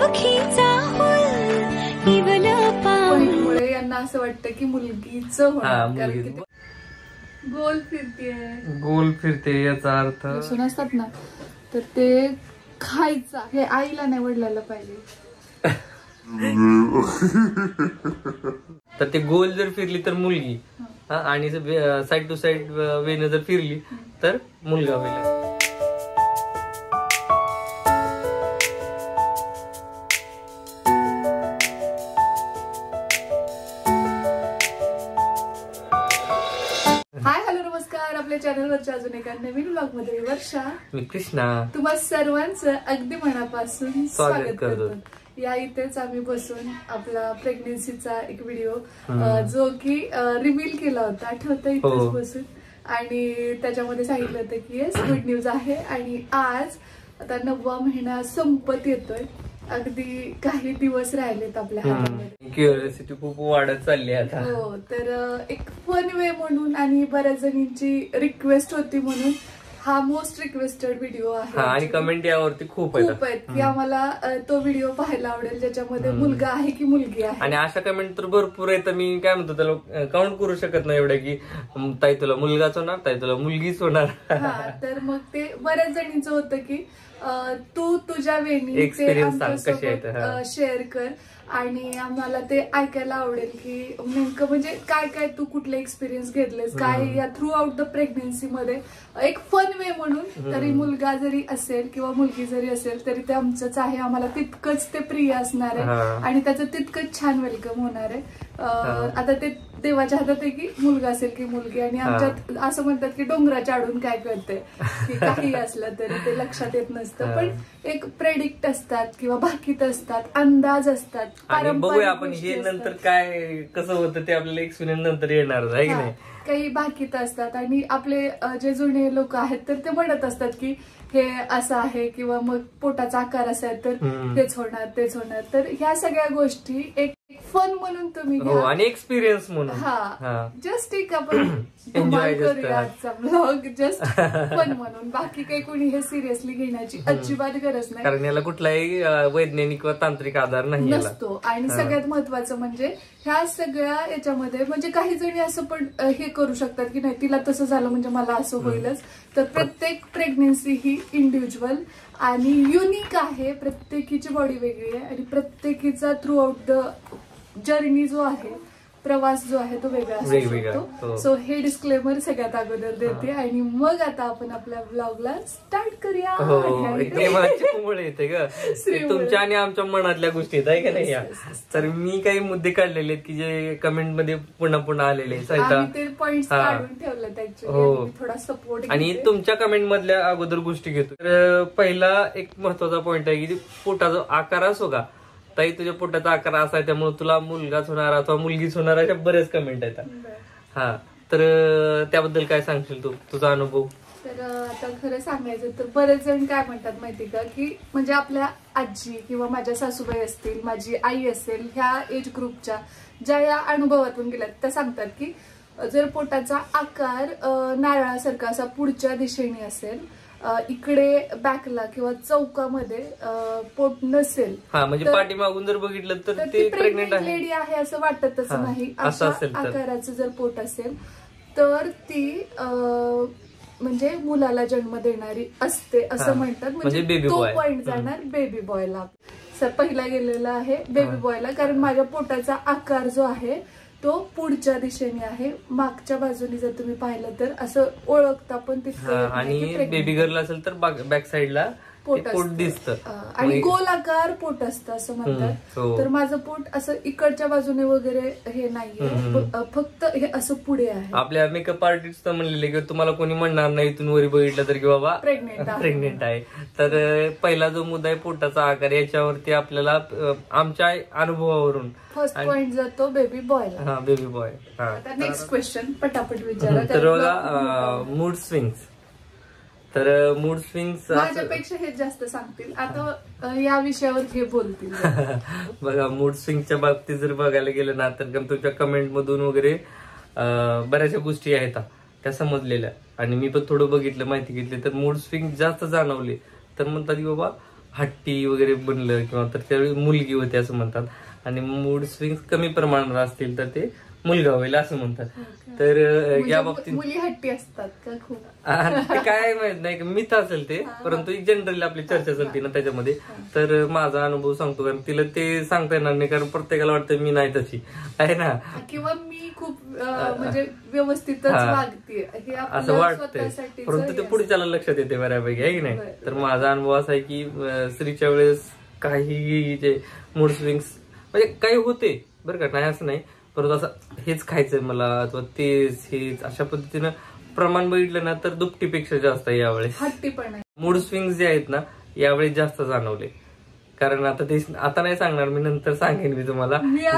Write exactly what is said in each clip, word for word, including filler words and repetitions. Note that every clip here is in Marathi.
मुळे यांना असं वाटतं की मुलगीच होणार, कारण की गोल फिरते गोल फिरते याचा अर्थ लसूण असतात ना, तर ते खायचा. हे आईला नाही वडिलाला पाहिजे. तर ते गोल जर फिरली तर मुलगी, आणि साइड टू साइड वेन जर फिरली तर मुलगा होईल. हाय हॅलो नमस्कार. आपल्या चॅनलवरच्या अजून एका नवीन ब्लॉग मध्ये वर्षा, मी कृष्णा, तुम्हा सर्वांचं अगदी मनापासून स्वागत करतो. या इथेच आम्ही बसून आपला प्रेग्नेन्सीचा एक व्हिडिओ जो की रिव्हील केला होता, आठवतं, इथेच बसून, आणि त्याच्यामध्ये सांगितलं होतं की येस गुड न्यूज आहे. आणि आज आता नववा महिना संपत येतोय, अगदी काही दिवस राहिलेत आपल्या हातामध्ये. क्युरिओसिटी खूप वाढत चालली आता. हो, तर एक फन वे म्हणून आणि बऱ्याच जणींची रिक्वेस्ट होती म्हणून हा मोस्ट रिक्वेस्टेड व्हिडिओ आहे. आणि कमेंट यावरती खूप खूप आहेत की आम्हाला तो व्हिडिओ पाहायला आवडेल ज्याच्यामध्ये मुलगा आहे की मुलगी आहे. आणि अशा कमेंट तर भरपूर आहे. तर मी काय म्हणतो, त्याला काउंट करू शकत नाही एवढ्या की ताई तुला मुलगाच होणार, ताई तुला मुलगीच होणार. हा, तर मग ते बऱ्याच जणींचं होतं की तू तुझ्या वेणी शेअर कर, आणि आम्हाला ते ऐकायला आवडेल की नेमकं म्हणजे काय काय तू कुठले एक्सपिरियन्स घेतलेस काय या थ्रू आउट द प्रेग्नेन्सी मध्ये. एक फन वे म्हणून, तरी मुलगा जरी असेल किंवा मुलगी जरी असेल तरी ते आमचंच आहे, आम्हाला तितकंच ते प्रिय असणार आहे आणि त्याचं तितकंच छान वेलकम होणार आहे. आता ते देवाच्या हातात आहे की मुलगा असेल की मुलगी. आणि आमच्यात असं म्हणतात की डोंगराच्या आडून काय कळतंय, की काही असलं तरी ते लक्षात येत नसतं. पण एक प्रेडिक्ट असतात किंवा भाकीत असतात, अंदाज असतात. बघूया आपण हे नंतर काय कसं होतं ते आपल्याला एक्सपिरियन्स नंतर येणार आहे की नाही. काही भाकीत असतात आणि आपले जे जुने लोक आहेत तर ते म्हणत असतात की हे असं आहे किंवा मग पोटाचा आकार असा आहे तर हेच होणार तेच होणार. तर ह्या सगळ्या गोष्टी एक फन म्हणून तुम्ही घ्या आणि एक्सपिरियन्स म्हणून. हा, जस्ट एक आपण एन्जॉय करूया आजचा ब्लॉग, जस्ट फन म्हणून. बाकी काही कोणी हे सिरियसली घेण्याची अजिबात गरज नाही, कारण याला कुठलाही वैज्ञानिक व तांत्रिक आधार नाही नसतो. आणि सगळ्यात महत्वाचं म्हणजे ह्या सगळ्या याच्यामध्ये म्हणजे काही जणी असं पण हे करू शकतात की नाही तिला तसं झालं म्हणजे मला असं होईलच. तर प्रत्येक प्रेग्नेन्सी ही इंडिव्हिज्युअल आणि युनिक आहे, प्रत्येकीची बॉडी वेगळी आहे आणि प्रत्येकीचा थ्रू आउट द जर्नी जो आहे, प्रवास जो आहे तो वेगळा असू शकतो. सो हे डिस्क्लेमर सगळ्यात अगोदर देते आणि मग आता आपण आपल्या ब्लॉगला स्टार्ट करूया. येते ग तुमच्या आणि आमच्या मनातल्या गोष्टी आहेत, आहे का नाही. तर मी काही मुद्दे काढलेले आहेत की जे कमेंट मध्ये पुन्हा पुन्हा आलेले थोडा सपोर्ट. आणि तुमच्या कमेंट मधल्या अगोदर गोष्टी घेतो. तर पहिला एक महत्वाचा पॉइंट आहे की पोटाचा आकार असो का, ताई तुझ्या पोटाचा आकार असा आहे त्यामुळे तुला मुलगाच होणार अथवा मुलगीच होणार, अशा बरेच कमेंट आहेत. हा, तर त्याबद्दल काय सांगशील तू, तुझा अनुभव. तर आता खरं सांगायचं तर बरेच जण काय म्हणतात माहिती का, की म्हणजे आपल्या आजी किंवा माझ्या सासूबाई असतील, माझी आई असेल, ह्या एज ग्रुपच्या ज्या या अनुभवातून गेल्यात त्या सांगतात की जर पोटाचा आकार नारळासारखा असा पुढच्या दिशेने असेल, इकडे बॅकला किंवा चौकामध्ये पोट नसेल, हा म्हणजे पाठीमागून जर बघितलं तर ते प्रेग्नेंट लेडी आहे असं वाटतच नाही. अशा आकाराचं जर पोट असेल तर ती म्हणजे मुलाला जन्म देणारी असते असं म्हणतात. म्हणजे तो पॉइंट जाणार बेबी बॉयला. सर पहिला गेलेला आहे बेबी बॉयला, कारण माझ्या पोटाचा आकार जो आहे तो पुढच्या दिशेने आहे. मागच्या बाजूने जर तुम्ही पाहिलं तर असं ओळखता पण तिथं. आणि बेबी गर्ल असेल तर बॅक साईडला पोट दिसतं आणि गोल आकार पोट असतं असं म्हणतात. तर माझं पोट असं इकडच्या बाजूने वगैरे हे नाहीये, फक्त हे असं पुढे आहे. आपल्या मेकअप आर्टिस्ट म्हणलेले की तुम्हाला कोणी म्हणणार नाही इथून वरी बघितलं तर की बाबा प्रेग्नेंट प्रेग्नेंट आहे. तर पहिला जो मुद्दा आहे पोटाचा आकार, याच्यावरती आपल्याला आमच्या अनुभवावरून फर्स्ट पॉइंट जातो बेबी बॉय. हा, बेबी बॉय. आता नेक्स्ट क्वेश्चन पटापट विचारा. तर बघा मूड स्विंग्स. तर मूड स्विंग्स माझ्यापेक्षा हे जास्त सांगतील आता या विषयावर हे बोलतील. बघा मूड स्विंगच्या बाबतीत जर बघायला गेलं ना तर तुमच्या कमेंट मधून वगैरे बऱ्याचशा गोष्टी आहेत त्या समजलेल्या, आणि मी पण थोडं बघितलं, माहिती घेतली. तर मूड स्विंग जास्त जाणवले तर म्हणतात की बाबा हट्टी वगैरे बनलं किंवा तर त्यावेळी मुलगी होते असं म्हणतात. आणि मूड स्विंग कमी प्रमाणात असतील तर ते मुलगा होईल असं म्हणतात. तर या बाबतीत मुली हट्टी असतात का खूप? ते काय माहित नाही, मिथ असेल ते, परंतु जनरली आपली चर्चा चालते ना त्याच्यामध्ये. तर माझा अनुभव सांगतो, कारण तिला ते सांगता येणार नाही, कारण प्रत्येकाला वाटतं मी नाही तशी आहे ना, किंवा मी खूप म्हणजे व्यवस्थितच वागते असं वाटतंय, परंतु ते पुढच्याला लक्षात येते बऱ्यापैकी, आहे की नाही. तर माझा अनुभव असा आहे की स्त्रीच्या वेळेस काही जे मूड स्विंग्स म्हणजे काही होते बरं का, नाही असं नाही, परंतु असं हेच खायचंय मला अथवा तेच हेच अशा पद्धतीनं प्रमाण बघितलं ना तर दुपटीपेक्षा जास्त आहे यावेळेस. मूड स्विंग्स जे आहेत ना यावेळेस जास्त जाणवले. कारण आता ते आता नाही सांगणार मी, नंतर सांगेन मी तुम्हाला.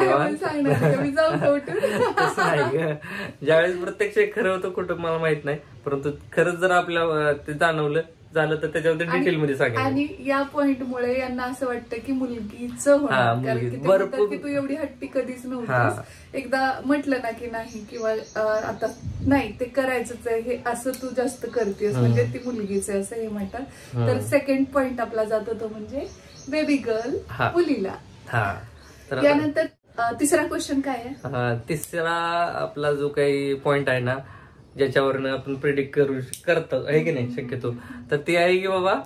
ज्यावेळेस प्रत्यक्ष खरं होतं कुठं मला माहित नाही, परंतु खरंच जर आपल्याला ते जाणवलं झालं तर त्याच्यामध्ये डिटेल मध्ये सांगेन. आणि या पॉइंट मुळे यांना असं वाटतं की मुलगीच होणार, कारण की तू एवढी हट्टी कधीच नव्हतीस. एकदा म्हटलं ना की नाही किंवा आता नाही ते करायचंच आहे हे असं तू जास्त करतेस म्हणजे ती मुलगीच आहे असं हे म्हणतात. तर सेकंड पॉइंट आपला जातो तो म्हणजे बेबी गर्ल मुलीला. यानंतर तिसरा क्वेश्चन काय आहे? तिसरा आपला जो काही पॉइंट आहे ना ज्याच्यावरनं आपण प्रेडिक्ट करू करतो आहे की नाही शक्यतो, तर ते आहे की बाबा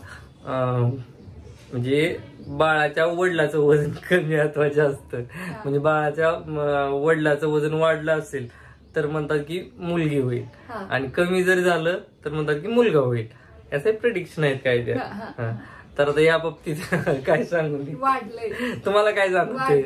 म्हणजे बाळाच्या वडिलाचं वजन कमी अथवा जास्त, म्हणजे बाळाच्या वडिलाचं वजन वाढलं असेल तर म्हणतात की मुलगी होईल, आणि कमी जर झालं तर म्हणतात की मुलगा होईल. याचे प्रेडिक्शन आहेत काय त्या. तर आता या बाबतीत काय सांगू वाढलंय तुम्हाला काय सांगते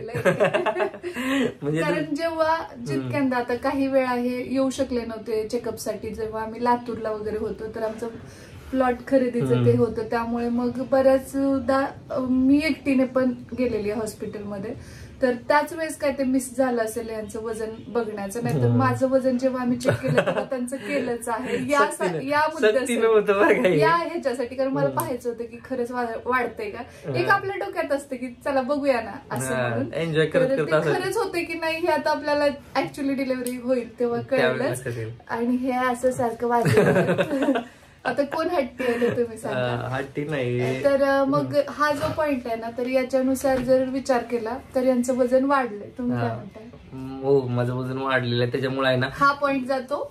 म्हणजे कारण जेव्हा जितक्यांदा आता काही वेळा हे येऊ शकले नव्हते चेकअपसाठी, जेव्हा आम्ही लातूरला वगैरे होतो तर आमचं प्लॉट खरेदीचं ते होतं, त्यामुळे मग बऱ्याचदा मी एकटीने पण गेलेली आहे हॉस्पिटलमध्ये. तर त्याच वेळेस काय ते मिस झालं असेल यांचं वजन बघण्याचं, नाही तर माझं वजन जेव्हा आम्ही चेक केलं तेव्हा त्यांचं केलंच आहे या मुद्द्यासाठी, या ह्याच्यासाठी, कारण मला पाहायचं होतं की खरंच वाढतंय का. एक आपल्या डोक्यात असतं की चला बघूया ना असं म्हणून, एन्जॉय करत खरंच होते की नाही हे आता आपल्याला ऍक्च्युअली डिलिव्हरी होईल तेव्हा कळलंच. आणि हे असं सारखं वाढलं. आता कोण हट्टी आहे तुम्ही सांगा. हट्टी नाही. तर मग हा जो पॉइंट आहे ना तर याच्यानुसार जर विचार केला तर यांचं वजन वाढलंय. तुम्ही काय म्हणताय? हो माझं वजन वाढलेलं आहे, त्याच्यामुळे आहे ना हा पॉइंट जातो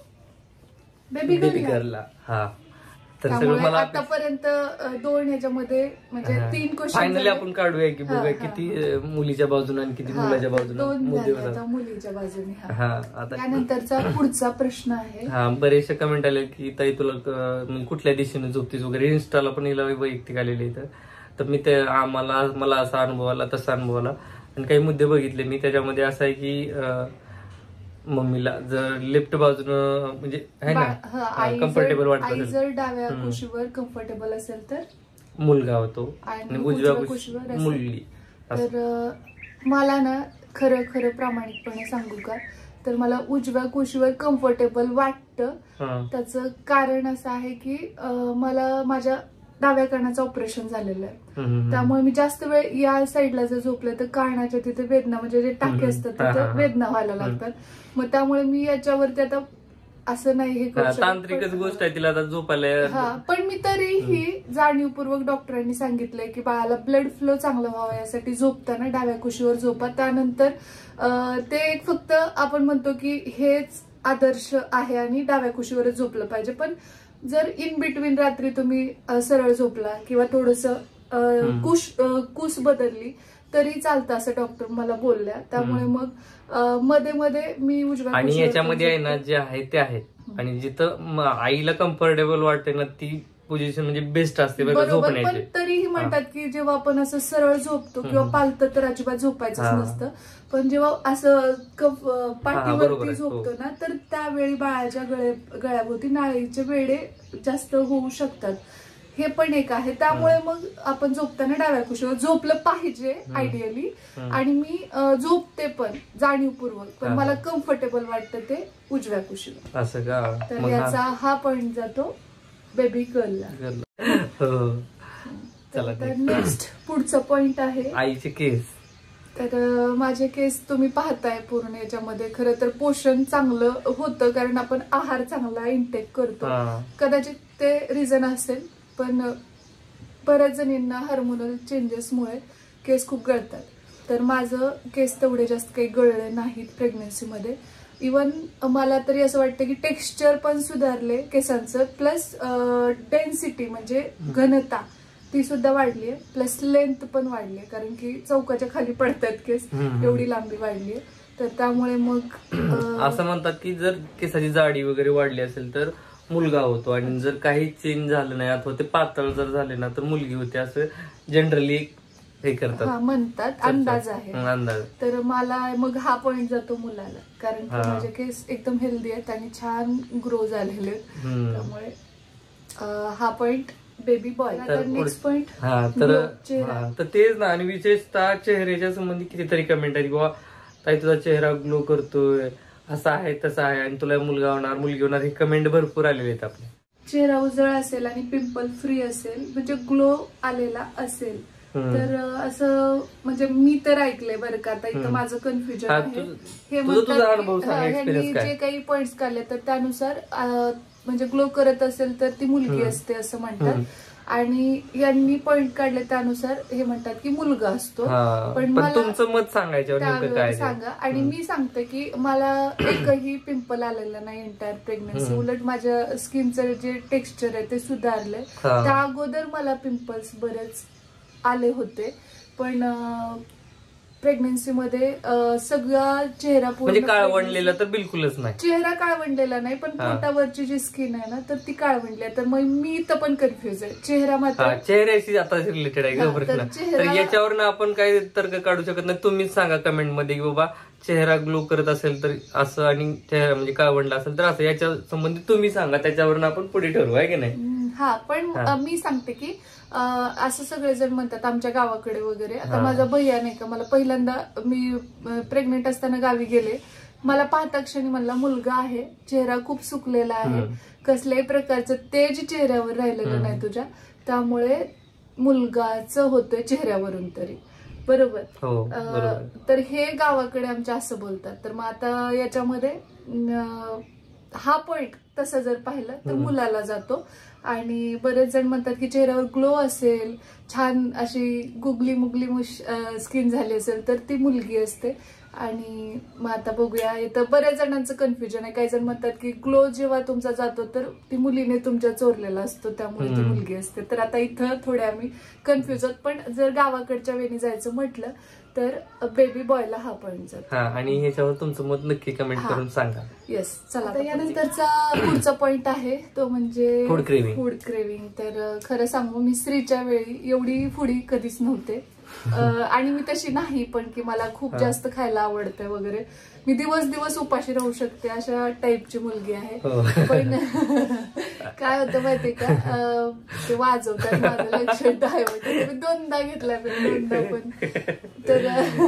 बेबी गर्लला. हा तर मला आतापर्यंत दोन ह्याच्यामध्ये म्हणजे तीन क्वेश्चन फायनली आपण काढूया की बघूया किती मुलीच्या बाजूने आणि किती मुलाच्या बाजूने. दोन मुलीच्या बाजूने. त्यानंतरचा पुढचा प्रश्न आहे. हा बरेचसे कमेंट आले की ताई तुला कुठल्या दिशेने झोपतीस वगैरे, इंस्टाला पण हिला वैयक्तिक आलेले इथं. तर मी ते आम्हाला मला असा अनुभव आला तसा अनुभव आला आणि काही मुद्दे बघितले मी. त्याच्यामध्ये असं आहे की मम्मीला जर लेफ्ट बाजूनं म्हणजे आहे ना कम्फर्टेबल वाटत असेल, जर डाव्या कुशीवर कम्फर्टेबल असेल तर मुलगा होतो आणि उजव्या कुशीवर मुलगी. तर मला ना खरं खरं प्रामाणिकपणे सांगू का, तर मला उजव्या कुशीवर कम्फर्टेबल वाटतं. त्याचं कारण असं आहे की मला माझ्या डाव्या कानाचं ऑपरेशन झालेलं आहे, त्यामुळे मी जास्त वेळ या साईडला जर झोपलं तर कानाच्या तिथे वेदना म्हणजे जे टाके असतात तिथे वेदना व्हायला लागतात. मग त्यामुळे मी याच्यावरती आता असं नाही हे तांत्रिकच गोष्ट आहे तिला आता झोपायला. हा पण मी तरीही जाणीवपूर्वक डॉक्टरांनी सांगितलंय की बाळाला ब्लड फ्लो चांगला व्हावा यासाठी झोपताना डाव्या कुशीवर झोपा. त्यानंतर ते फक्त आपण म्हणतो की हेच आदर्श आहे आणि डाव्या कुशीवरच झोपलं पाहिजे, पण जर इन बिटवीन रात्री तुम्ही सरळ झोपला किंवा थोडस कुश कुस बदलली तरी चालतं असं डॉक्टर मला बोलल्या. त्यामुळे मग मध्ये मध्ये मी उजव्या आणि याच्यामध्ये आहे ना जे आहे ते आहे, आणि जिथं आईला कम्फर्टेबल वाटते ना ती पोझिशन म्हणजे बेस्ट असते बरोबर. पण तरीही म्हणतात की जेव्हा आपण असं सरळ झोपतो किंवा पालतं तर अजिबात झोपायचंच नसतं, पण जेव्हा असं पाठीवरती झोपतो ना तर त्यावेळी बाळाच्या गळे गळ्याभोवती नाळीचे वेडे जास्त होऊ शकतात. हे पण एक आहे. त्यामुळे मग आपण झोपताना डाव्या कुशीवर झोपलं पाहिजे आयडियली. आणि मी झोपते पण जाणीवपूर्वक, पण मला कम्फर्टेबल वाटतं ते उजव्या कुशीवर. असं का? तर याचा हा पॉइंट जातो बेबी गर्लला. तर नेक्स्ट पुढचा पॉइंट आहे आईचे केस. तर माझे केस तुम्ही पाहताय पूर्ण याच्यामध्ये खरं तर पोषण चांगलं होतं कारण आपण आहार चांगला इंटेक करतो, कदाचित ते रिझन असेल. पण बऱ्याच जणींना हार्मोनल चेंजेसमुळे केस खूप गळतात, तर माझं केस तेवढे जास्त काही गळले नाहीत प्रेग्नन्सीमध्ये. इवन मला तरी असं वाटतं की टेक्स्चर पण सुधारले केसांचं, प्लस डेन्सिटी म्हणजे घनता ती सुद्धा वाढली आहे, प्लस लेंथ पण वाढली आहे, कारण की चौकाच्या खाली पडतात केस, एवढी लांबी वाढली आहे. तर त्यामुळे मग असं म्हणतात की जर केसाची जाडी वगैरे वाढली असेल तर मुलगा होतो, आणि जर काही चेंज झालं नाही अथवा ते पातळ जर झाले ना तर मुलगी होते, असं जनरली हे करतात, म्हणतात, अंदाज आहे. अंदाज. तर मला मग हा पॉइंट जातो मुलाला, कारण की माझे केस एकदम हेल्दी आहेत आणि छान ग्रो झालेले आहेत, त्यामुळे हा point baby boy. Next point हा तर तेच ना. आणि विशेषतः चेहऱ्याच्या संबंधी कितीतरी कमेंट आहेत, किंवा ताई तुझा चेहरा ग्लो करतोय, असा आहे तसा आहे, आणि तुला मुलगा होणार मुलगी होणार, हे कमेंट भरपूर आलेले आहेत आपले. चेहरा उजळ असेल आणि पिंपल फ्री असेल, म्हणजे ग्लो आलेला असेल, तर असं म्हणजे मी तर ऐकलंय बरं का. आता इथं माझं कन्फ्युजन आहे. हे ह्यांनी जे काही पॉइंट्स काढले तर त्यानुसार म्हणजे ग्लो करत असेल तर ती मुलगी असते असं म्हणतात, आणि यांनी पॉइंट काढले त्यानुसार हे म्हणतात की मुलगा असतो. पण मला तुमचं मत सांगायचं सांगा. आणि मी सांगते की मला एकही पिंपल आलेलं नाही एंटायर प्रेग्नन्सी, उलट माझ्या स्किनचं जे टेक्स्चर आहे ते सुधारलंय. त्या अगोदर मला पिंपल्स बरेच आले होते, पण प्रेग्नन्सीमध्ये सगळा चेहरा म्हणजे काळवंडलेला तर बिलकुलच नाही, चेहरा काळवंडलेला नाही, पण पोटावरची जी स्किन आहे ना तर ती काळवंडली आहे. तर मग मी तर पण कन्फ्युज आहे. चेहरा मात्र चेहऱ्याशी आता रिलेटेड आहे प्रश्न, तर याच्यावर आपण काही तर्क काढू शकत नाही. तुम्हीच सांगा कमेंट मध्ये की बाबा चेहरा ग्लो करत असेल तर असं, आणि चेहरा म्हणजे काळवंडला असेल तर असं. याच्या संबंधित तुम्ही सांगा, त्याच्यावरून आपण पुढे ठरवू, आहे की नाही. हा, पण मी सांगते की असं सगळेजण म्हणतात आमच्या गावाकडे वगैरे. आता माझा भैया नाही का, मला पहिल्यांदा मी प्रेग्नेंट असताना गावी गेले, मला पाहता क्षणी म्हणला मुलगा आहे, चेहरा खूप सुकलेला आहे, कसल्याही प्रकारचं तेज चेहऱ्यावर राहिलेलं नाही तुझ्या, त्यामुळे मुलगाच होतोय चेहऱ्यावरून तरी. बरोबर. तर हे गावाकडे आमच्या असं बोलतात. तर मग आता याच्यामध्ये हा पॉइंट तसं जर पाहिलं तर मुलाला जातो. आणि बरेच जण म्हणतात की चेहऱ्यावर ग्लो असेल, छान अशी गुगली मुगली स्किन झाली असेल तर ती मुलगी असते. आणि मग आता बघूया, इथं बऱ्याच जणांचं कन्फ्युजन आहे. काही जण म्हणतात की ग्लो जेव्हा तुमचा जातो तर ती मुलीने तुमच्या चोरलेला असतो, त्यामुळे ती मुलगी असते. तर आता इथं थोडे आम्ही कन्फ्युज आहोत. पण जर गावाकडच्या वेळी जायचं म्हटलं तर बेबी बॉयला हा पॉइंट जातो. आणि ह्याच्यावर तुमचं मत नक्की कमेंट करून सांगा. येस, चला. यानंतरचा पुढचा पॉइंट आहे तो म्हणजे फूड क्रेविंग. फूड क्रेविंग तर खरं सांगू, मी स्त्रीच्या वेळी एवढी फूडी कधीच नव्हते, आणि मी तशी नाही पण की मला खूप जास्त खायला आवडतं वगैरे. मी दिवस दिवस उपाशी राहू शकते अशा टाईपची मुलगी आहे. पण काय होतं माहितीये का, ते वाजवतात माझं लक्ष डायव्हर्ट. मी दोनदा घेतला दोनदा पण. तर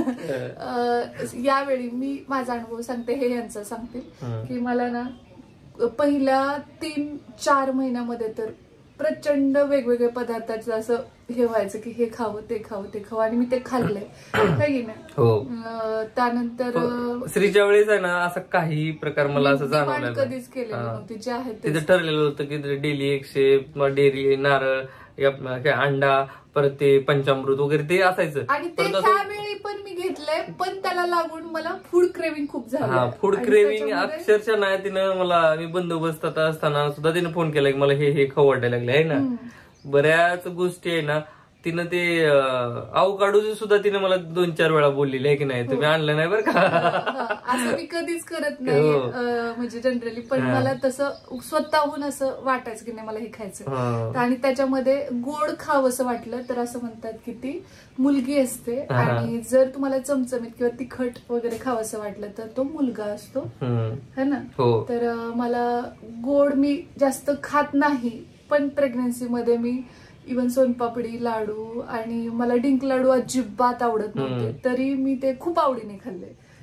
यावेळी मी माझा अनुभव सांगते, हे यांचा सांगते की मला ना पहिल्या तीन चार महिन्यामध्ये तर प्रचंड वेगवेगळ्या पदार्थाचं असं हे व्हायचं की हे खावं ते खावं ते खावं, आणि मी ते खाल्लंय काही नाही. त्यानंतर स्त्रीच्या वेळेस आहे ना असं काही प्रकार मला असं जाणवलं कधीच केलेलं नव्हती. जे आहे तिथं ठरलेलं होतं की डेली एक शेप, डेअरी, नारळ, अंडा, परत ते पंचामृत वगैरे ते असायचं. आणि ते त्यावेळी पण मी घेतलंय, पण त्याला लागून मला फूड क्रेविंग खूप झालं. फूड क्रेविंग अक्षरशः नाही. तिनं मला, मी बंदोबस्तात असताना सुद्धा तिने फोन केला की मला हे हे खाऊ वाटायला लागले आहे ना. बऱ्याच गोष्टी आहे ना, तिनं ते अवकाडो सुद्धा तिने मला दोन चार वेळा बोललेली आहे की नाही, तुम्ही आणलं नाही बरं का. असं मी कधीच करत नाही म्हणजे जनरली, पण मला तसं स्वतःहून असं वाटायचं की नाही मला हे खायचं. आणि त्याच्यामध्ये गोड खावं असं वाटलं तर असं म्हणतात की ती मुलगी असते, आणि जर तुम्हाला चमचमीत किंवा तिखट वगैरे खावं असं वाटलं तर तो मुलगा असतो, है ना. तर मला गोड मी जास्त खात नाही, पण प्रेग्नन्सी मध्ये मी इव्हन सोनपापडी, लाडू, आणि मला डिंक लाडू अजिबात आवडत नव्हते, तरी मी ते खूप आवडीने खाल्ले.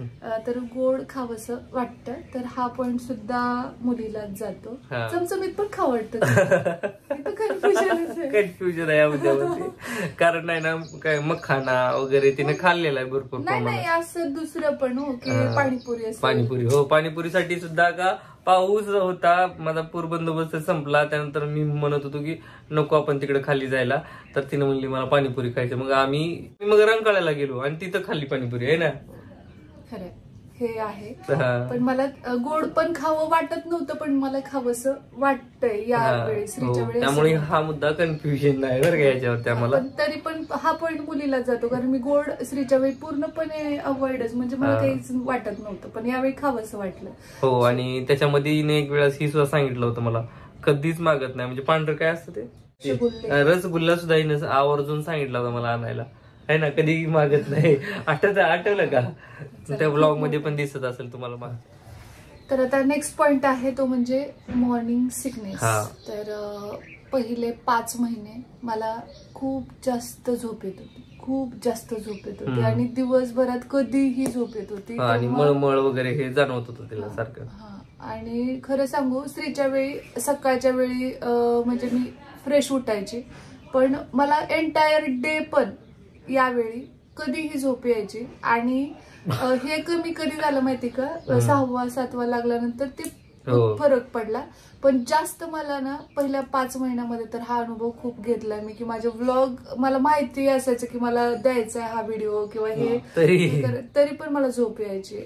तर गोड खावंसं वाटतं, तर हा पॉइंट सुद्धा मुलीलाच जातो. चमचमीत पण खावं वाटतं. कन्फ्युजन आहे यामध्ये, कारण नाही ना काय मखाना वगैरे तिने खाल्लेला आहे भरपूर. नाही नाही असं दुसरं पण हो की पाणीपुरी. पाणीपुरी हो, पाणीपुरीसाठी सुद्धा का पाऊस होता, माझा पूर बंदोबस्त संपला, त्यानंतर मी म्हणत होतो की नको आपण तिकडे खाली जायला, तर तिने म्हणली मला पाणीपुरी खायची. मग आम्ही मग रंकाळ्याला गेलो आणि तिथं खाल्ली पाणीपुरी आहे ना. खरं हे आहे, पण मला गोड पण खावं वाटत नव्हतं, पण मला खावंसं वाटतंय या वेळेस. त्यामुळे हा मुद्दा कन्फ्युजन नाही बरं का याच्यावरती आम्हाला. तरी पण हा पॉईंट मुलीला जातो, कारण मी गोड श्रीच्या वेळी पूर्णपणे अवॉइडच, म्हणजे मला काहीच वाटत नव्हतं, पण यावेळी खावंसं वाटलं. हो, आणि त्याच्यामध्ये एक वेळेस ही सुद्धा सांगितलं होतं मला कधीच मागत नाही, म्हणजे पांढरं काय असतं ते रसगुल्ला सुद्धा हिनं आवर्जून सांगितलं होतं मला आणायला आहे ना, कधी मागत नाही. आठवत आठवलं का त्या ब्लॉग मध्ये पण दिसत असेल तुम्हाला माग. तर आता नेक्स्ट पॉइंट आहे तो म्हणजे मॉर्निंग सिकनेस. तर पहिले पाच महिने मला खूप जास्त झोप येत होती, खूप जास्त झोप येत होती, आणि दिवसभरात कधीही झोप येत होती, आणि मळमळ वगैरे हे जाणवत होतं तिला सारखं. आणि खरं सांगू, स्त्रीच्या वेळी सकाळच्या वेळी म्हणजे मी फ्रेश उठायची, पण मला एंटायर डे पण यावेळी कधीही झोप यायची. आणि हे कमी कधी झालं माहिती का, सहावा सातवा लागल्यानंतर ते खूप फरक पडला. पण जास्त मला ना पहिल्या पाच महिन्यामध्ये तर हा अनुभव खूप घेतलाय मी, की माझे व्लॉग मला माहिती असायचं की मला द्यायचा आहे हा व्हिडिओ किंवा हे, तरी पण मला झोप यायची.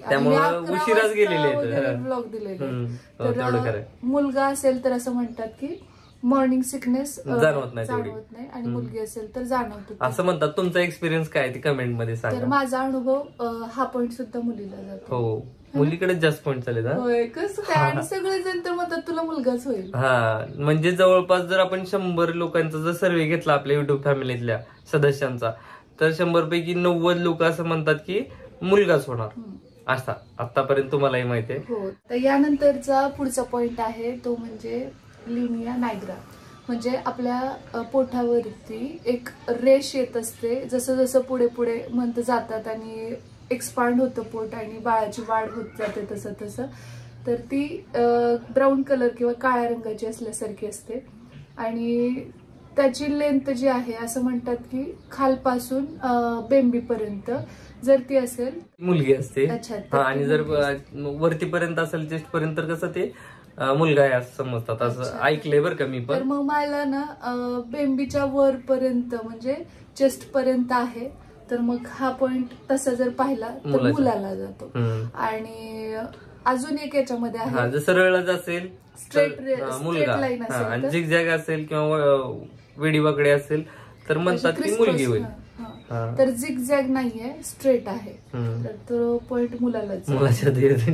व्लॉग दिलेले. तर मुलगा असेल तर असं म्हणतात की मॉर्निंग सिकनेस जाणवत नाही आणि मुलगी असेल तर जाणवतो असं म्हणतात. तुमचा एक्सपिरियन्स काय ते कमेंट मध्ये सांगा. तर माझा अनुभव हा पॉईंट सुद्धा मुलीला जातो. हो, मुलीकडे जास्त पॉईंट चालेल. कसं काय, आणि सगळेजण तर म्हणतात तुला मुलगाच होईल. हा, म्हणजे जवळपास जर आपण शंभर लोकांचा जर सर्वे घेतला आपल्या युट्यूब फॅमिलीतल्या सदस्यांचा, तर शंभर पैकी नव्वद लोक असं म्हणतात की मुलगाच होणार. असा आतापर्यंत तुम्हालाही माहिती आहे. हो, तर यानंतरचा पुढचा पॉईंट आहे तो म्हणजे लिनिया नायग्रा. म्हणजे आपल्या पोटावरती एक रेष येत असते, जसं जसं पुढे पुढे मंथ जातात आणि एक्सपांड होतं पोट आणि बाळाची वाढ होत जाते तसं तसं, तर ती ब्राऊन कलर किंवा काळ्या रंगाची असल्यासारखी असते. आणि त्याची लेंथ जी आहे असं म्हणतात की खालपासून बेंबीपर्यंत जर ती असेल मुलगी असते. आणि जर वरतीपर्यंत असेल चेस्ट पर्यंत कसं ते मुलगा आहे असं समजतात, असं ऐकलंय बरं का मी पण. तर मग मला ना बेंबीच्या वर पर्यंत म्हणजे चेस्ट पर्यंत आहे, तर मग हा पॉइंट तसा जर पाहिला तर मुलाला जातो. आणि अजून एक याच्यामध्ये आहे, जर सरळच असेल स्ट्रेट मुलगा, आणि झिगझॅग असेल किंवा वेडीवाकडे असेल तर म्हणतात की मुलगी होईल. तर झिगझॅग नाहीये, स्ट्रेट आहे, तर तो पॉइंट मुलालाच. मुलाच्या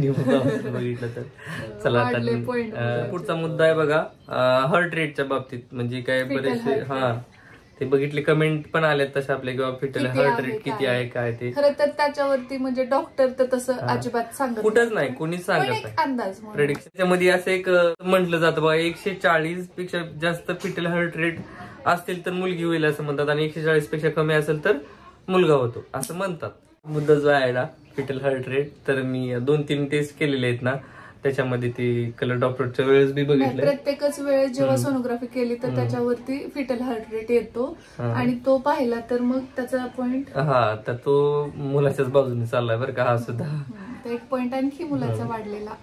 बघितलं तर. चला आता पुढचा मुद्दा आहे बघा, हार्ट रेटच्या बाबतीत. म्हणजे काय बरेचसे हा ते बघितले कमेंट पण आले तसे आपले, किंवा फिटल हार्ट रेट किती आहे काय ते. खरं तर त्याच्यावरती म्हणजे डॉक्टर तर तसं अजिबात सांगत कुठंच नाही, कोणीच सांगत नाही. अंदाज प्रेडिक्शन त्याच्यामध्ये असं एक म्हटलं जातं बघा, एकशे चाळीस पेक्षा जास्त फिटल हार्ट रेट असतील तर मुलगी होईल असं म्हणतात, आणि एकशे चाळीस पेक्षा कमी असेल तर मुलगा होतो असं म्हणतात. मुद्दा जो आहे ना फिटल हार्ट रेट, तर मी दोन तीन टेस्ट केलेले आहेत ना, त्याच्यामध्ये ते कलर डॉक्टरच्या वेळेस बी बघितलं. प्रत्येकच वेळेस जेव्हा सोनोग्राफी केली तर त्याच्यावरती फिटल हार्ट रेट येतो, आणि तो पाहिला तर मग त्याचा पॉइंट हा तर तो मुलाच्याच बाजूने चाललाय बरं का हा सुद्धा. एक पॉइंट आणखी मुलाचा वाढलेला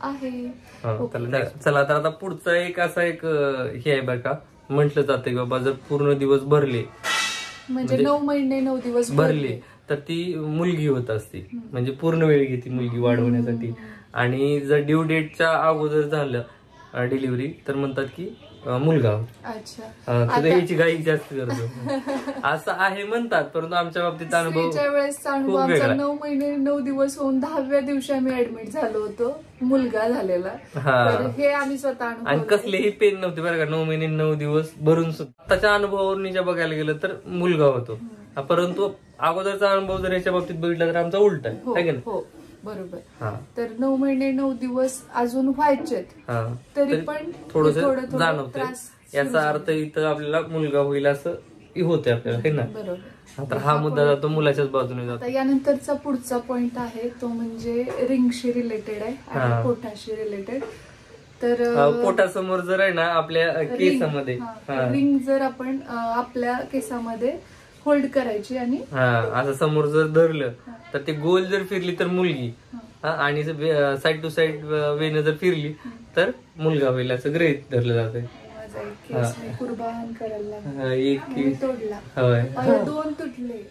आहे. चला तर आता पुढचा एक असा एक हे आहे बरं का, म्हटलं जाते की बाबा जर पूर्ण दिवस भरले म्हणजे नऊ महिने नऊ दिवस भरले तर ती मुलगी होत असते, म्हणजे पूर्ण वेळ घेते मुलगी वाढवण्यासाठी. आणि जर ड्यू डेटच्या अगोदर झालं डिलिव्हरी तर म्हणतात की मुलगा. अच्छा, याची घाई जास्त करतो असं आहे म्हणतात, परंतु आमच्या बाबतीत अनुभव वेळेस नऊ महिने नऊ दिवस होऊन दहाव्या दिवशी आम्ही ऍडमिट झालो होतो, मुलगा झालेला. हे आम्ही स्वतः आणि कसलेही पेन नव्हते बरं का, नऊ महिने नऊ दिवस भरून सुद्धा. त्याच्या अनुभवावरून जर बघायला गेलं तर मुलगा होतो, परंतु अगोदरचा अनुभव जर याच्या बाबतीत बघितला तर आमचा उलटा आहे. बरोबर. तर नऊ महिने नऊ दिवस अजून व्हायचे तरी पण थोडस जाणवतं. याचा अर्थ इथं आपल्याला मुलगा होईल असं होते आपल्याला, हे ना. आता हा मुद्दा जातो मुलाच्याच बाजूने जातो. यानंतरचा पुढचा पॉइंट आहे तो म्हणजे रिंगशी रिलेटेड आहे आणि पोटाशी रिलेटेड. तर पोटासमोर जर आहे ना आपल्या केसामध्ये रिंग जर आपण आपल्या केसामध्ये होल्ड करायची आणि असं समोर जर धरलं तर ते गोल जर फिरली तर मुलगी आणि साइड टू साइड वेन जर फिरली तर मुलगा होईल असं गृहीत धरलं जातं. कुर्बान करायला एक तोडला, दोन तुटले.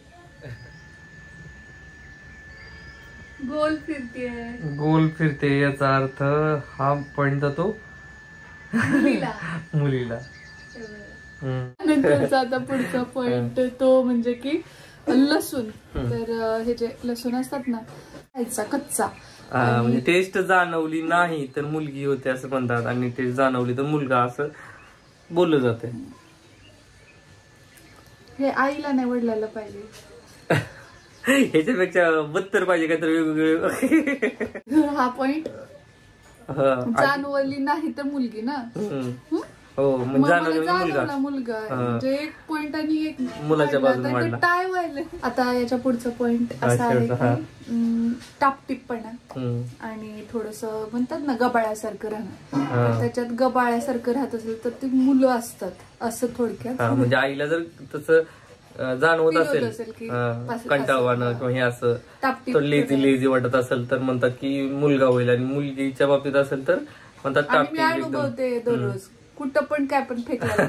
गोल फिरते गोल फिरते याचा अर्थ हा पॉइंट जातो मुलीला मुलीला. नंतरचा आता पुढचा पॉइंट तो म्हणजे की लसूण. तर हे जे लसूण असतात ना खायचा कच्चा, म्हणजे टेस्ट जाणवली नाही तर मुलगी होते असं म्हणतात आणि टेस्ट जाणवली तर मुलगा असं बोललं जाते. हे आईला नाही वडिलाला पाहिजे, ह्याच्यापेक्षा बत्तर पाहिजे काहीतरी वेगवेगळे. हा पॉइंट जाणवली नाही तर मुलगी ना. हो मुलगा मुलगा म्हणजे एक पॉइंट आणि एक मुलाच्या बाजूने टाय व्हायला. आता याच्या पुढचा पॉइंट असा आहे की टापटिपपणा आणि थोडस म्हणतात ना गबाळ्यासारखं राहणं. त्याच्यात गबाळ्यासारखं राहत असेल तर ते मुलं असतात असं थोडक्यात. म्हणजे आईला जर तसं जाणवत असेल कंटाळवाणं किंवा हे असं लेझी लेझी वाटत असेल तर म्हणतात की मुलगा होईल आणि मुलगीच्या बाबतीत असेल तर म्हणतात टापटीप. अनुभवते दररोज कुठं पण काय पण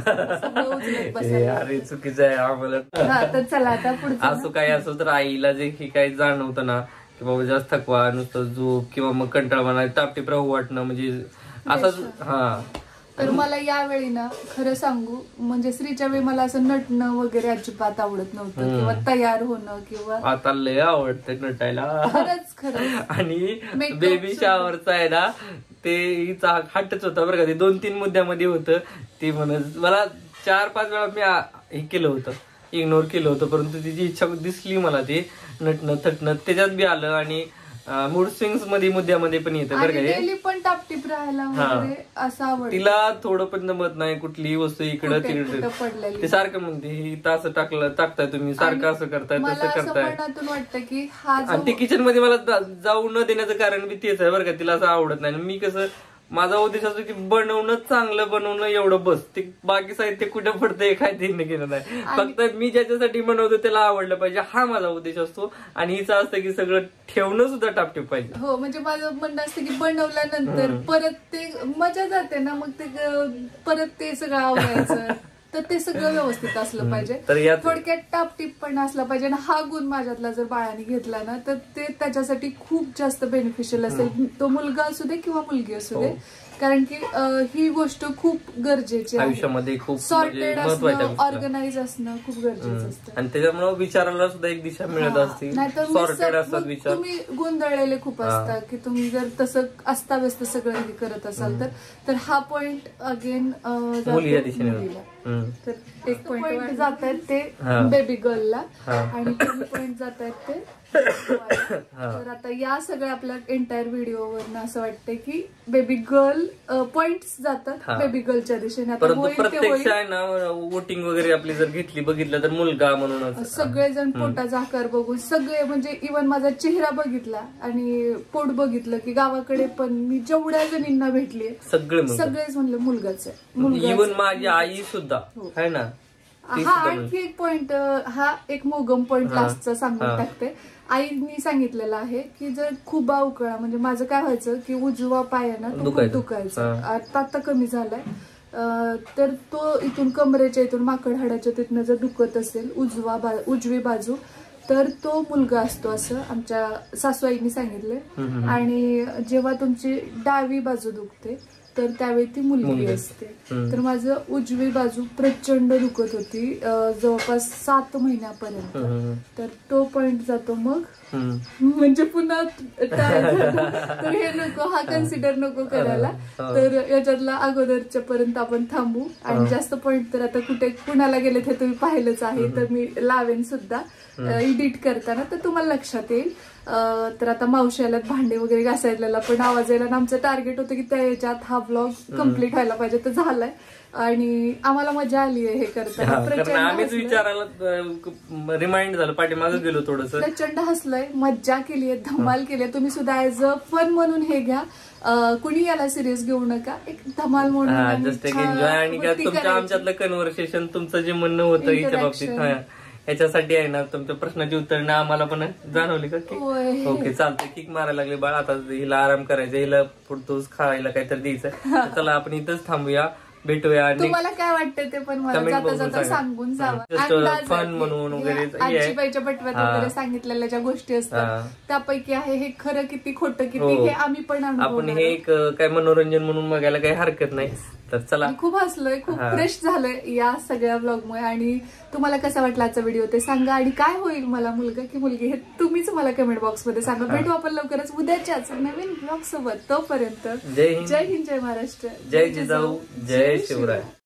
फेकलं. अरे चुकीचं आहे आम्हाला. तर चला आता पुढचं असं काही असं तर आईला जे काही जाणवतं ना की बाबा जास्त थकवा नुसतं झोप किंवा मग कंटाळवाणा टापटीप राहू वाटणं म्हणजे असं. हा तर मला यावेळी ना खरं सांगू म्हणजे स्त्रीच्या वेळी मला असं नटणं वगैरे अजिबात आवडत नव्हतं किंवा तयार होणं किंवा. आता लय आवडतं नटायला खरंच खरं. आणि बेबी शॉवरचा आहे ना ते हिचा हट्टच होता बरं का. ते दोन तीन मुद्द्यामध्ये होतं ते म्हणत मला चार पाच वेळा मी हे केलं होतं इग्नोर केलं होतं परंतु तिची इच्छा दिसली मला ते नटणं थटणं त्याच्यात बी आलं आणि मूड स्विंग्स मध्ये मुद्द्यामध्ये पण येतं बरं का. पण टापटीप राहायला असं आवडतं. तिला थोडं पण जमत नाही कुठलीही वस्तू इकडं तिकडे ते सारखं म्हणते ही असं टाकलं टाकताय तुम्ही सारखं असं करताय तसं करताय. वाटतं की हा आणि ते किचन मध्ये मला जाऊ न देण्याचं कारण बी तेच आहे बरं का. तिला असं आवडत नाही. मी कसं माझा उद्देश असतो की बनवणं चांगलं बनवणं एवढं बस. ते बाकी साहित्य कुठं पडतंय काय ते घेणं नाही. फक्त मी ज्याच्यासाठी बनवतो त्याला आवडलं पाहिजे हा माझा उद्देश असतो. आणि हिचा असतं की सगळं ठेवणं सुद्धा टापटीप पाहिजे. हो म्हणजे माझं म्हणणं असतं की बनवल्यानंतर परत ते मजा जाते ना मग ते परत ते सगळं आवडायचं तर ते सगळं व्यवस्थित असलं पाहिजे. थोडक्यात टापटीप पण असलं पाहिजे. आणि हा गुण माझ्यातला जर बाळाने घेतला ना तर ते त्याच्यासाठी खूप जास्त बेनिफिशियल असेल. तो मुलगा असू दे किंवा मुलगी असू दे. कारण की ही गोष्ट खूप गरजेची आहे आयुष्यामध्ये. खूप सॉर्टेड असणं ऑर्गनाइज असणं खूप गरजेचं असतं. आणि त्याच्यामुळे विचाराला सुद्धा एक दिशा मिळत असते. सॉर्टेड असतात विचार. तुम्ही गोंधळलेले खूप असतात की तुम्ही जर तसं अस्ताव्यस्त सगळं करत असाल तर हा पॉइंट अगेन मुलीच्या दिशेने. तर एक पॉइंट जात आहेत ते बेबी गर्लला आणि दोन पॉइंट जात आहेत ते. तर आता या सगळ्या आपल्या एंटायर व्हिडिओवर असं वाटतंय की बेबी गर्ल पॉइंट्स जातात बेबी गर्लच्या दिशेने. प्रत्यक्ष आहे ना वोटिंग वगैरे आपली जर घेतली बघितलं तर मुलगा म्हणून सगळेजण पोटाचा आकार बघून सगळे म्हणजे इव्हन माझा चेहरा बघितला आणि पोट बघितलं की गावाकडे पण मी जेवढ्या जणींना भेटले सगळे सगळेच म्हणलं मुलगाच आहे. इव्हन माझी आई सुद्धा आहे ना. हा आणखी एक पॉइंट हा एक मोगम पॉइंट लास्टचा सांगून टाकते. आईनी सांगितलेलं आहे की जर खूप अवकळा म्हणजे माझं काय व्हायचं की उजवा पाय ना तो खूप दुखायचा. आता आता कमी झालाय. तर तो इथून कमरेच्या इथून माकड हाडाच्या तिथनं जर दुखत असेल उजवा बा उजवी बाजू तर तो मुलगा असतो असं आमच्या सासूआईंनी सांगितले. आणि जेव्हा तुमची डावी बाजू दुखते तर त्यावेळी ती मुलगी असते. तर माझं उजवी बाजू प्रचंड दुखत होती जवळपास सात महिन्यापर्यंत. तर तो पॉइंट जातो मग म्हणजे पुन्हा तर हे नको हा कन्सिडर नको करायला. तर याच्यातला अगोदरच्या पर्यंत आपण थांबू. आणि जास्त पॉइंट तर आता कुठे कुणाला गेले ते तुम्ही पाहिलंच आहे तर मी लावेन सुद्धा एडिट करताना तर तुम्हाला लक्षात येईल. तर आता मावशी आल्यात भांडे वगैरे घासायला पण आवाज यायला. आमचं टार्गेट होतं की त्या याच्यात हा व्लॉग कम्प्लीट व्हायला पाहिजे, तर झालाय आणि आम्हाला मजा आली आहे हे करताना. आम्हीच विचारायला रिमाइंड झालं, पाठीमागे गेलो थोडस, प्रचंड हसलोय, मज्जा केली आहे, धमाल केली आहे. तुम्ही सुद्धा ऍज अ फन म्हणून हे घ्या, कुणी याला सिरियस घेऊ नका, एक धमाल म्हणून जस्ट एक एन्जॉय. आणि तुमच्या आमच्यातलं कन्व्हर्सेशन, तुमचं जे म्हणणं होतं हिच्या बाबतीत, याच्यासाठी आहे ना तुमच्या प्रश्नाची उत्तरणं आम्हाला पण जाणवली का की ओके चालतंय, किक मारायला लागले बाळ, आता हिला आराम करायचा, हिला पुढतोच खायला काहीतरी द्यायचं. चला आपण इथंच थांबूया, भेटूया. आणि तुम्हाला काय वाटतं ते पण मला जाता जाता सांगून जावा. फन म्हणून वगैरे आजीबाईच्या बटव्यात वगैरे सांगितलेल्या ज्या गोष्टी असतात त्यापैकी आहे हे खरं किती खोटं किती हे आम्ही पण आपण हे एक काय मनोरंजन म्हणून बघायला काही हरकत नाही. तर चला, खूप हसलोय, खूप फ्रेश झालोय या सगळ्या ब्लॉगमुळे. आणि तुम्हाला कसा वाटला आजचा व्हिडिओ ते सांगा, आणि काय होईल मला मुलगा की मुलगी हे तुम्हीच मला कमेंट बॉक्स मध्ये सांगा. भेटू आपण लवकरच उद्याच्याच नवीन ब्लॉग सोबत. तोपर्यंत जय हिंद, जय हिंद, जय महाराष्ट्र, जय जिजाऊ, जय शिवराय.